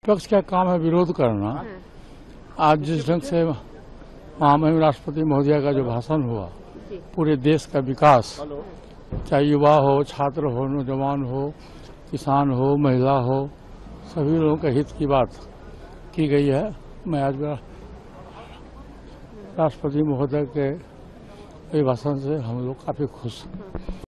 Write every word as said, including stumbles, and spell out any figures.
विपक्ष का काम है विरोध करना। आज जिस ढंग से महामहिम राष्ट्रपति महोदया का जो भाषण हुआ, पूरे देश का विकास, चाहे युवा हो, छात्र हो, नौजवान हो, किसान हो, महिला हो, सभी लोगों के हित की बात की गई है। मैं आज राष्ट्रपति महोदय के भाषण से हम लोग काफी खुश हैं।